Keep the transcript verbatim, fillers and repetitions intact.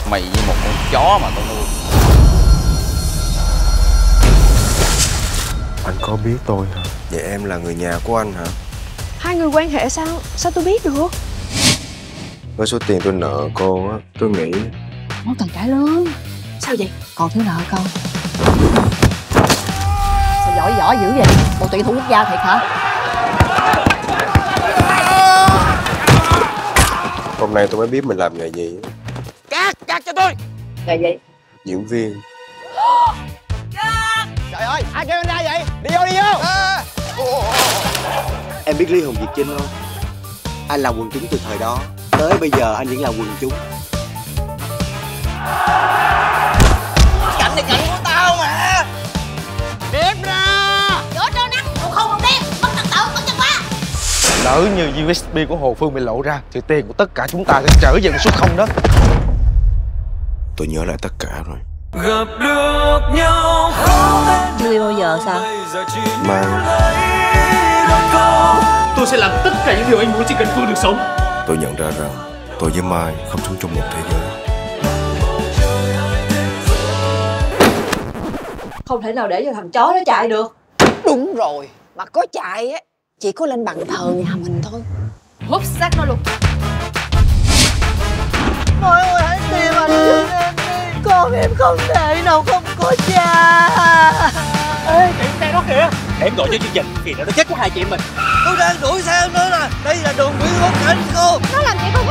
Mày như một con chó mà tao nuôi. Anh có biết tôi hả? Vậy em là người nhà của anh hả? Hai người quan hệ sao? Sao tôi biết được? Với số tiền tôi nợ cô á, tôi nghĩ Món cần cãi lớn. Sao vậy? Còn thiếu nợ con. Sao giỏi giỏi dữ vậy? Bộ tuyển thủ quốc gia thiệt hả? hôm nay tôi mới biết mình làm nghề gì. Cắt, cắt cho tôi. Nghề gì? Diễn viên. Trời ơi, ai kêu anh ra vậy? Đi vô, đi vô. À. Em biết Lý Hùng Việt Chinh không? Anh là quần chúng từ thời đó. Tới bây giờ anh vẫn là quần chúng. Cảnh này cảnh của tao mà. Đếm ra. Chỗ cho nắng, còn không còn đêm. Mất trật tự, mất chân qua. Lỡ như u ét bê của Hồ Phương bị lộ ra thì tiền của tất cả chúng ta sẽ trở về số không đó. Tôi nhớ lại tất cả rồi. Gặp được nhau Chưa yêu bao giờ sao? Mai tôi sẽ làm tất cả những điều anh muốn chỉ cần Phương được sống. tôi nhận ra rằng tôi với Mai không sống trong một thế giới. Không thể nào để cho thằng chó nó chạy được. Đúng rồi, mà có chạy á chỉ có lên bàn thờ nhà mình thôi. Hút xác nó luôn. Mọi người hãy tìm anh giúp em đi. Con em không thể nào không có cha. Ê, chạy xe đó kìa. Em gọi cho chương trình thì nó chết của hai chị em mình. Tôi đang đuổi xe nữa nè. Đây là đường Nguyễn Quốc Cảnh cô. Nó làm chị không